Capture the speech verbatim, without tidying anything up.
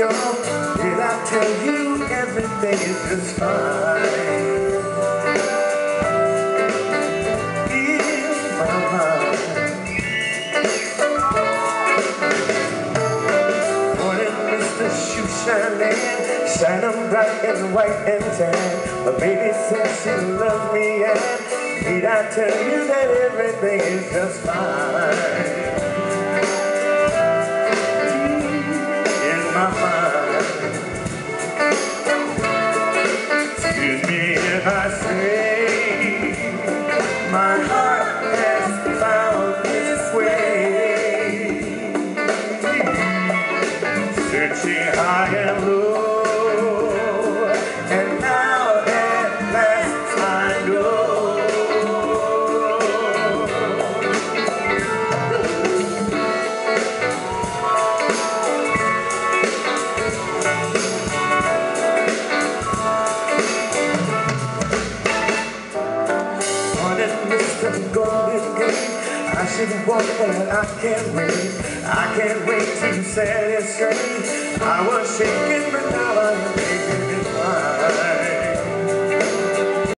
wrong? Did I tell you everything is just fine? In my mind, morning Mister Shoe shining, shining bright and white and tan. But baby says she loves me, and need I tell you that everything is just fine? Excuse me if I say my heart has found its way, searching high and low, and now at last I know. Golden gate, I should walk, but I can't wait. I can't wait to set it straight. I was shaking, but now I'm making it fine.